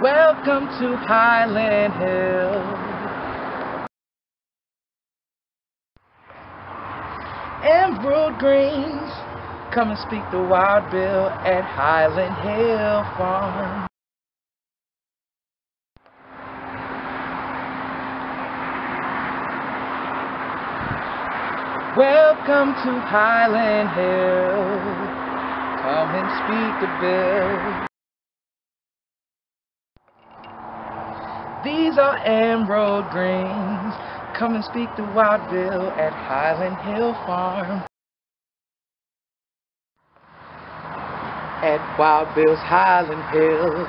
Welcome to Highland Hill. Emerald greens, come and speak to Wild Bill at Highland Hill Farm. Welcome to Highland Hill, come and speak to Bill. These are emerald greens, come and speak to Wild Bill at Highland Hill Farm. At Wild Bill's Highland Hill.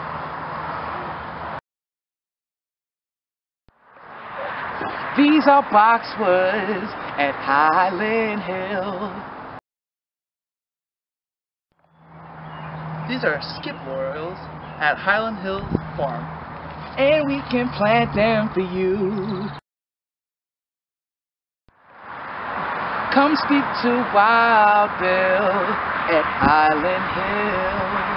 These are boxwoods at Highland Hill. These are skip laurels at Highland Hill Farm. And we can plant them for you. Come speak to Wild Bill at Highland Hill.